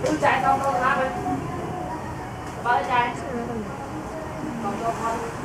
cứ chạy xong đâu ra vậy ba chạy còn cho con